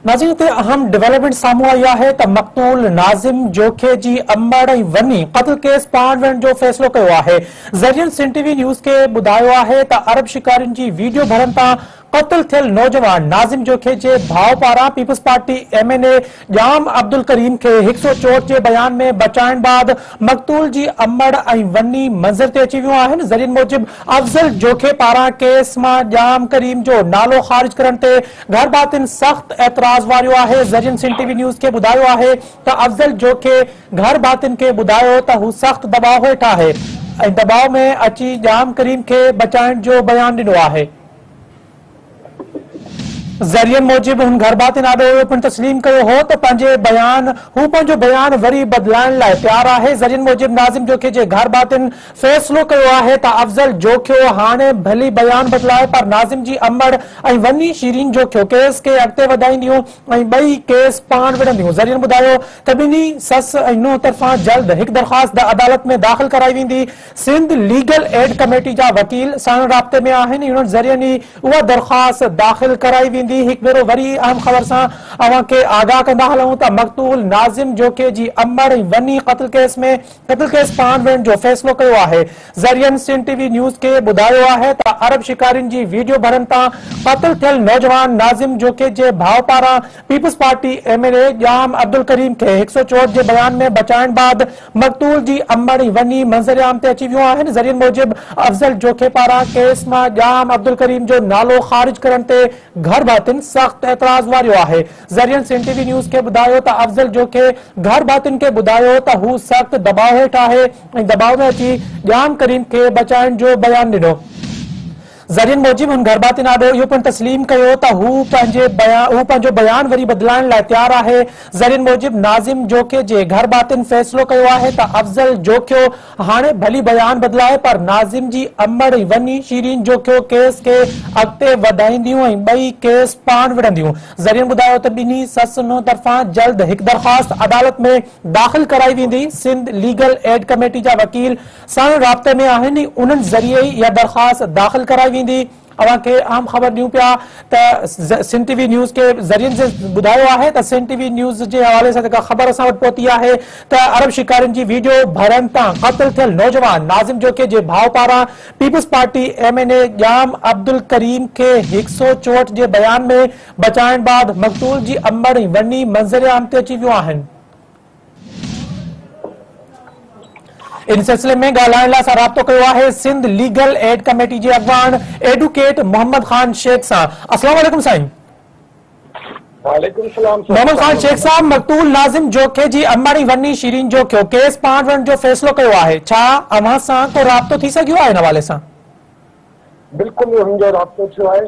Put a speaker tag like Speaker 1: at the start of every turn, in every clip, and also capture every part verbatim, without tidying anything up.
Speaker 1: नाज़रीन ते अहम डेवलपमेंट साम्हूं आई आहे त मक़तूल नाज़िम जोखे जी अमड़ ऐं वनी क़त्ल केस पाण वञण जो फ़ैसिलो कयो आहे। ज़रियन सिंध टीवी न्यूज़ खे ॿुधायो आहे त अरब शिकारियुनि जी वीडियो भरनि तां क़त्ल थियल नौजवान नाज़िम जोखे जे भाउ पारां peoples party M N A Jam Abdul Karim खे हिक सौ चोट जे बयान में बचाइण बाद मक़तूल जी अमड़ ऐं वनी मंज़र ते अची वियूं आहिनि। ज़रियन मूजिब अफ़ज़ल जोखे पारां केस मां जाम करीम जो नालो ख़ारिज करण ते घर बातिन सख़्त एतराज़ वारियो आहे। ज़रियन सिंध टीवी न्यूज़ खे ॿुधायो आहे त अफ़ज़ल जोखे घर बातिन खे ॿुधायो त हू सख़्त दबाव हेठि आहे ऐं दबाव में अची जाम करीम खे बचाइण जो बयान ॾिनो आहे। ज़रियन मूजिब हुन घर बातिन आॾो इहो पिणु तस्लीम कयो हो त पंहिंजे बयान हू पंहिंजो बयान वरी बदिलाइण लाइ तयारु आहे। ज़रियन मूजिब नाज़िम जोखे जे घर बातिन फ़ैसिलो कयो आहे त अफ़ज़ल जोखियो हाणे भली बयान बदिलाए पर नाज़िम जी अमड़ ऐं वनी शीरीन जोखियो केस खे अॻिते वधाईंदियूं ऐं ॿई केस पाण विढ़ंदियूं। ज़रियन ॿुधायो त ॿिन्ही ससु ऐं नुंहुं तरफ़ां जल्द हिकु दरख़्वास्त अदालत में दाख़िल कराई वेंदी। सिंध लीगल एड कमेटी जा वकील साण राब्ते में आहिनि। इन्हनि ज़रियन ई उहा दरख़्वास्त दाख़िल कराई वेंदी। हिकु भेरो वरी अहम ख़बर सां अवां खे आगाह कंदा हलूं त मक़तूल नाज़िम जोखे जी अमड़ ऐं वनी क़त्ल केस में क़त्ल केस पाण वञण जो फ़ैसिलो कयो आहे। ज़रियन सिंध टीवी न्यूज़ खे ॿुधायो आहे त अरब शिकारियुनि जी वीडियो भरनि तां क़त्ल थियल नौजवान नाज़िम जोखे जे भाउ पारां peoples party M N A Jam Abdul Karim खे हिक सौ चोट जे बयान में बचाइण बाद मक़तूल जी अमड़ ऐं वनी मंज़र आम ते अची वियूं आहिनि। ज़रियन मूजिब अफ़ज़ल जोखे पारां केस मां जाम अब्दुल करीम जो नालो ख़ारिज करण ते घर बातिन सख्त एतराज वारियो आहे। ज़रियन सिंध टीवी न्यूज़ के बुधायो त अफ़ज़ल जोखे घर बातिन के बुधायो त हू सख्त दबाव हेठ आहे ऐं दबाव में अची जाम करीम के बचाइण जो बयान ॾिनो। ज़रियन मूजिब हुन घर बातिन आॾो इहो पिणु तस्लीम कयो त हू पंहिंजे बयान हू पंहिंजो बयान वरी बदिलाइण लाइ तयारु आहे। ज़रियन मूजिब नाज़िम जोखे जे घर बातिन फ़ैसिलो कयो आहे त अफ़ज़ल जोखियो हाणे भली बयान बदिलाए पर नाज़िम जी अमड़ ऐं वनी शीरीन जोखियो केस के अॻिते वधाईंदियूं ऐं ॿई केस पाण विढ़ंदियूं। ज़रियन ॿुधायो त ॿिन्ही ससु नुंहुं तरफ़ां जल्द हिकु दरख़्वास्त अदालत में दाख़िल कराई वेंदी। सिंध लीगल एड कमेटी जा वकील साण राब्ते में आहिनि। उन्हनि ज़रिए ई इहा दरख़्वास्त दाख़िल कराई वेंदी। अवां खे अहम ख़बर ॾियूं पिया त सिंध टीवी न्यूज़ के ज़रियन से ॿुधायो आहे त सिंध टीवी न्यूज़ जे हवाले सां जेका ख़बर असां वटि पहुती आहे त अरब शिकारियुनि जी वीडियो भरनि तां क़त्ल थियल नौजवान नाज़िम जोखे जे भाउ पारां peoples party M N A Jam Abdul Karim खे हिक सौ चोट जे बयान में बचाइण बाद मक़तूल जी अमड़ ऐं वनी मंज़र आम ते अची वियूं आहिनि। इन सिलसिले में ॻाल्हाइण लाइ असां राब्तो कयो आहे सिंध लीगल एड कमेटी जे अॻवान एडवोकेट मोहम्मद खान शेख सां। अस्सलाम वालेकुम साईं।
Speaker 2: वालेकुम सलाम।
Speaker 1: मोहम्मद खान शेख साहब, मक़तूल नाज़िम जोखे जी अमड़ ऐं वनी शीरीन जोखियो केस पाण वञण जो फ़ैसिलो कयो आहे। छा अव्हां सां को राब्तो थी सघियो आहे इन हवाले सां?
Speaker 2: बिल्कुलु हुनजो राब्तो थियो आहे।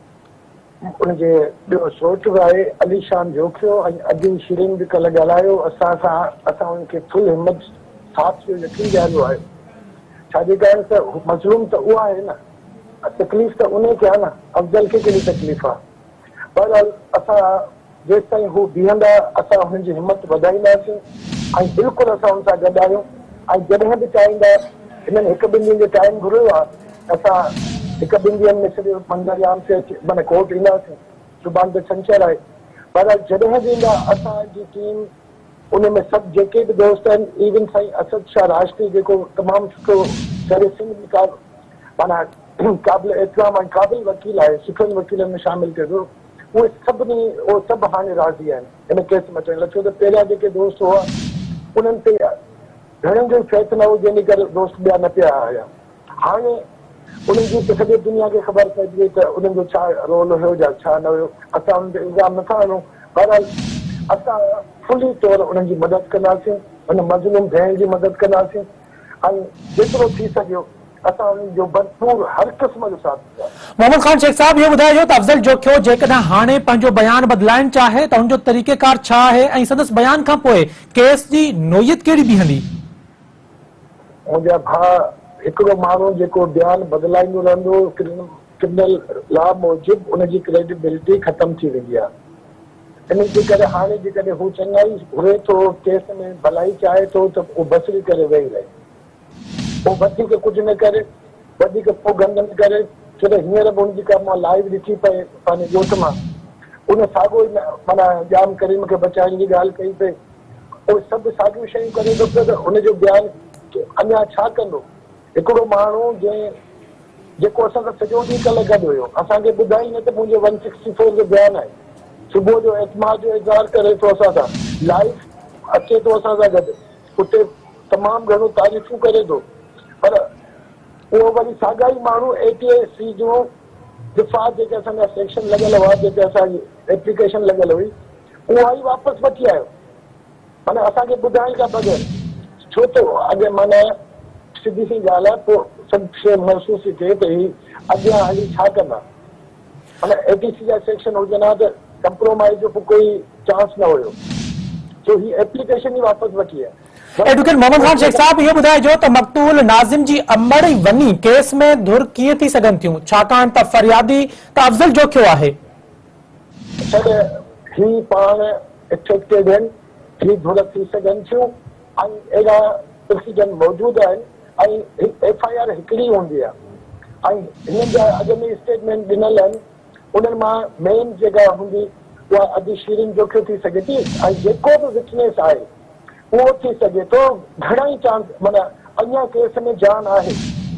Speaker 2: उनजे ॿियो सोच बि आहे अली शान जोखियो ऐं अॼु शीरीन बि कल्ह ॻाल्हायो असां सां। असां उनखे फुल हिमत साथ जो यकीन ॾियारियो आहे। छाजे कारण त मज़लूम त उहा आहे न, तकलीफ़ त उन खे आहे न, अफ़ज़ल खे कहिड़ी तकलीफ़ आहे। बहरहाल असां जेसि ताईं हू बीहंदा असां हुनजी हिमत वधाईंदासीं ऐं बिल्कुलु असां हुन सां गॾु आहियूं। ऐं जॾहिं बि चाहींदा हिननि हिकु ॿिनि ॾींहंनि जो टाइम घुरियो आहे असां हिकु ॿिनि ॾींहंनि में सॼो मंज़र आम ते अची माना कोर्ट ईंदासीं। सुभाणे त छंछरु आहे। बहरहाल जॾहिं बि ईंदा असांजी टीम उनमें सभु जेके बि दोस्त आहिनि इवन साईं असद शाह राष्ट्री जेको तमामु सुठो सॼे सिंध में का माना क़ाबिल एतिराम ऐं क़ाबिल वकील आहे, सुठनि वकीलनि में शामिल कयो थो, उहे सभिनी उहे सभु हाणे राज़ी आहिनि हिन केस में अचण लाइ। छो त पहिरियां जेके दोस्त हुआ उन्हनि ते घणनि जो फैत न हो जंहिंजे करे दोस्त ॿिया न पिया आया। हाणे उन्हनि जी सॼी दुनिया खे ख़बर पइजी त उन्हनि जो छा रोल हुयो या छा न हुयो। असां उन ते इल्ज़ाम नथा हणूं। बहरहाल असां फुली तौर उन्हनि जी मदद कंदासीं, हुन मज़लूम भेण जी मदद कंदासीं ऐं जेतिरो थी सघियो असां उन्हनि जो भरपूर हर क़िस्म जो साथ ॾींदासीं।
Speaker 1: मोहम्मद खान शेख साहब, इहो ॿुधाइजो त अफ़ज़ल जोखियो जेकॾहिं हाणे पंहिंजो बयान बदिलाइण चाहे त हुनजो तरीक़ेकार छा आहे ऐं संदसि बयान खां पोइ केस जी नोयत कहिड़ी बीहंदी?
Speaker 2: मुंहिंजा भाउ हिकिड़ो माण्हू जेको बयान बदिलाईंदो रहंदो क्रिमिनल लॉ मूजिब उनजी क्रेडिबिलिटी ख़तम थी वेंदी आहे। इन जे करे हाणे जेकॾहिं हू चङाई घुरे थो केस में भलाई चाहे थो त उहो बसरी करे वेही रहे। पोइ वधीक कुझु न करे, वधीक पोइ गंद न करे। छो त हींअर बि हुनजी का मां लाइव ॾिठी पए पंहिंजे ॻोठ मां उन साॻियो ई माना जाम करीम खे बचाइण जी ॻाल्हि कई पे उहे सभु साॻियूं शयूं करे थो पियो त उनजो बयानु अञा छा कंदो। हिकिड़ो माण्हू जंहिं जेको असां सां सॼो ॾींहुं कल्ह गॾु हुयो असांखे ॿुधाई न त मुंहिंजो वन सिक्सटी फोर जो बयानु आहे, सुबुह जो एतमाद जो इज़हार करे थो असां सां, लाइव अचे थो असां सां गॾु, उते तमामु घणो तारीफ़ूं करे थो, पर उहो वरी साॻा ई माण्हू ए टी एस सी जो दिफ़ा जेके असांजा सेक्शन लॻल हुआ, जेके असांजी एप्लीकेशन लॻल हुई, उहा ई वापसि वठी आयो। माना असांखे ॿुधाइण खां बग़ैर, छो त अॻे माना सिधी सी ॻाल्हि आहे, पोइ सभु शइ महसूस थिए त ही अॻियां हली छा कंदा। माना ए टी सी जा सेक्शन हुजनि हा त कंप्रोमाइज़ जो कोई चांस न हुयो, जो ही एप्लीकेशन ई वापसि वठी आहे।
Speaker 1: एडवोकेट मोहम्मद खान शेख साहब इहो ॿुधाइजो त मक़तूल नाज़िम जी अमड़ वञी केस में धुर कीअं थी सघनि थियूं, छाकाणि त फरियादी त अफ़ज़ल जोखियो आहे।
Speaker 2: ही पाण एक्सेप्टेड आहिनि, ही धुर थी सघनि थियूं ऐं अहिड़ा प्रोसीजर मौजूदु आहिनि ऐं एफ आई आर हिकिड़ी हूंदी आहे ऐं हिननि जा अॻ में स्टेटमेंट ॾिनल आहिनि, उन्हनि मां मेन जेका हूंदी उहा अॼु शीरिन जोखियो थी सघे थी ऐं जेको बि विटनेस आहे उहो थी सघे थो। घणा ई चांस माना अञा केस में जान आहे,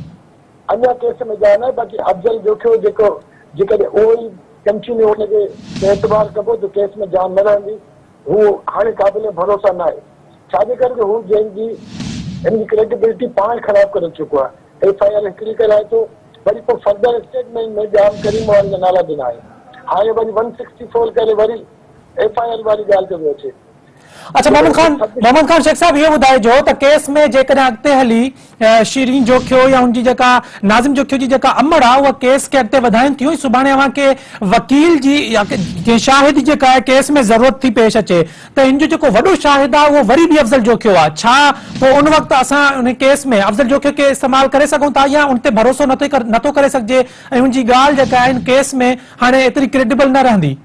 Speaker 2: अञा केस में जान आहे, बाक़ी अफ़ज़ल जोखियो जेको जेकॾहिं उहो ई कंटिन्यू हुनखे एतबार कबो त केस में जान न रहंदी, हू हाणे क़ाबिल भरोसा न आहे। छाजे करे हू जंहिंजी हिनजी क्रेडिबिलिटी पाण ख़राब करे चुको आहे, एफ आई आर हिकिड़ी कराए थो, वरी पोइ फर्दर स्टेटमेंट में जाम करीम वारनि जा नाला ॾिना आहिनि, हाणे वरी वन सिक्सटी फोर करे वरी एफ आई आर वारी ॻाल्हि ते थो अचे।
Speaker 1: अच्छा मोहम्मद खान मोहम्मद खान शेख साहब इहो ॿुधाइजो त केस में जेकॾहिं अॻिते हली शीरीन जोखियो या हुनजी जेका नाज़िम जोखियो जी जेका अमड़ आहे उहा केस खे अॻिते वधाइनि थियूं, सुभाणे अव्हांखे वकील जी या कंहिं शाहिद जेका आहे केस में ज़रूरत थी पेश अचे त हिन जो जेको वॾो शाहिद आहे उहो वरी बि अफ़ज़ल जोखियो आहे, छा पोइ उन वक़्तु असां उन केस में अफ़ज़ल जोखियो खे इस्तेमालु करे सघूं था या उन ते भरोसो नथो नथो करे सघिजे ऐं हुनजी ॻाल्हि जेका आहे केस में हाणे एतिरी क्रेडिबल न रहंदी।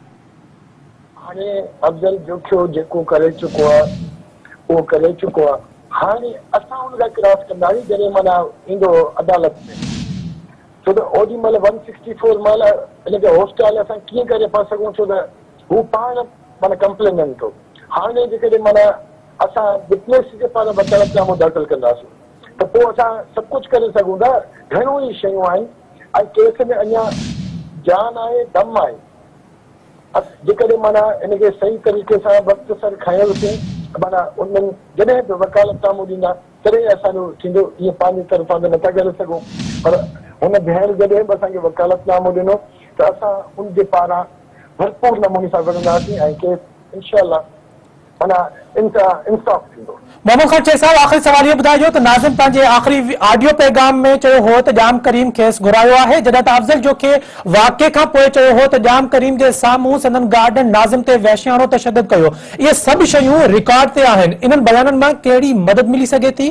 Speaker 2: हाणे अफ़ज़ल जोखियो जेको करे चुको आहे उहो करे चुको आहे, हाणे असां हुनखां क्रॉस कंदासीं जॾहिं माना ईंदो अदालत में, छो त ओॾी महिल वन सिक्सटी फोर महिल हिनखे हॉस्टाइल असां कीअं करे था सघूं, छो त हू पाण माना कंप्लेन थो। हाणे जेकॾहिं माना असां विटनेस जे पाण वकालतनामो दाख़िल कंदासीं त पोइ असां सभु कुझु करे सघूं था, घणो ई शयूं आहिनि ऐं केस में अञा जान आहे, दम आहे। जेकॾहिं माना हिनखे सही तरीक़े सां वक़्त सर खयोसीं, माना उन्हनि जॾहिं बि वकालतनामो ॾींदा तॾहिं असांजो थींदो, ईअं पंहिंजी तरफ़ां त नथा करे सघूं, पर हुन भेण जॾहिं बि असांखे वकालतनामो ॾिनो त असां उनजे पारां भरपूर नमूने सां विढ़ंदासीं ऐं केस इनशाअल्लाह माना इंसाफ़ थींदो।
Speaker 1: मोहम्मद खान शेख साहब आख़िरी सवाल इहो ॿुधाइजो त नाज़िम पंहिंजे आख़िरी ऑडियो पैगाम में चयो हो त जाम करीम खेसि घुरायो आहे, जॾहिं त अफ़ज़ल जोखे वाक़े खां पोइ चयो हो त जाम करीम जे साम्हूं संदन गार्डन नाज़िम ते वहशियाणो तशद्दुद कयो, इहे सभु शयूं रिकॉर्ड ते आहिनि, इन्हनि बयाननि मां कहिड़ी मदद मिली सघे थी?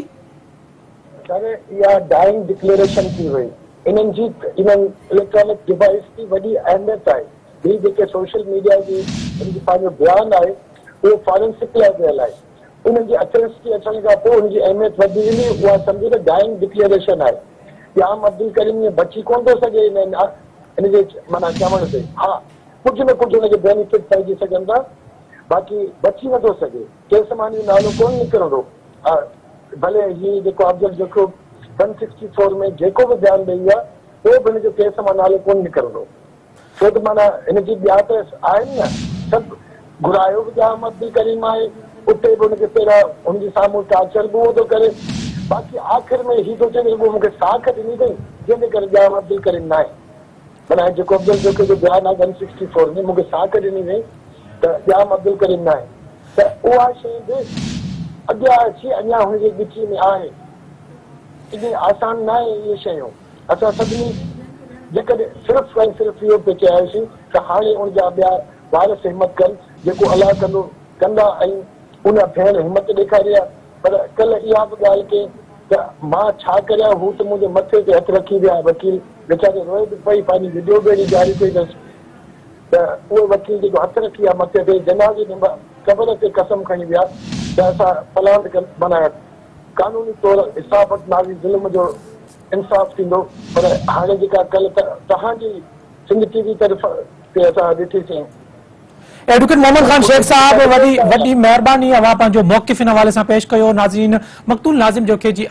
Speaker 2: इहा डाइंग डिक्लेरेशन थी वई, इन्हनि जी इन्हनि इलेक्ट्रॉनिक डिवाइस की वॾी अहमियत आहे। ॿी जेके सोशल मीडिया जी पंहिंजो बयानु आहे उहो फॉरेंसिक लाइ वियल आहे, उन्हनि जी अथेंटिसिटी अचण खां पोइ हुनजी अहमियत वधी वेंदी, उहा सम्झो त डाइंग डिक्लेरेशन आहे। जाम अब्दुल करीम ईअं बची कोन थो सघे हिनजे माना चवण ते, हा कुझु न कुझु हुनखे बेनिफिट पइजी सघनि था, बाक़ी बची नथो सघे, केस मां नालो कोन निकिरंदो। भले हीअ जेको Afzal Jokhio one sixty four में जेको बि बयानु ॾेई आहे उहो बि हिनजो केस मां नालो कोन निकिरंदो, छो त माना हिनजी ॿिया त आहिनि न, सभु घुरायो बि जाम अब्दुल करीम आहे, उते बि हुनखे पहिरियां हुनजे साम्हूं टार्चर बि उहो थो करे, बाक़ी आख़िर में हीअ थो चए उहो मूंखे साख ॾिनी अथई जंहिंजे करे जाम अब्दुल करीम न आहे। माना जेको अफ़ज़ल जोखियो जो बयानु आहे वन सिक्सटी फोर में मूंखे साख ॾिनी अथई त जाम अब्दुल करीम न आहे, त उहा शइ बि अॻियां अची अञा हुनजे ॻिची में आहे। इहे आसान न आहे इहे शयूं, असां सभिनी जेकॾहिं सिर्फ़ु ऐं सिर्फ़ु इहो पिए चयासीं त हाणे उनजा ॿिया वारस हिमत कनि, जेको अलाह कंदो कंदा, ऐं उन भेण हिमत ॾेखारी आहे। पर कल्ह इहा बि ॻाल्हि कई त मां छा करियां, हू त मुंहिंजे मथे ते हथु रखी विया, वकील वीचारे रोए बि पई, पंहिंजी वीडियो बि जारी कई अथसि, त उहो वकील जेको हथु रखी आहे मथे ते जनाज़े में क़बर ते कसम खणी विया त असां फलांद माना कानूनी तौर इंसाफ़ नाज़ी ज़ुल्म जो इंसाफ़ थींदो। पर हाणे जेका कल्ह तव्हांजी सिंध टीवी तरफ़ ते असां ॾिठीसीं
Speaker 1: एडवोकेट मोहम्मद खान शेख साहब वॾी वॾी महिरबानी अवां पंहिंजो मौक़िफ़ इन हवाले सां पेश कयो। नाज़रीन, मक़तूल नाज़िम जो के जी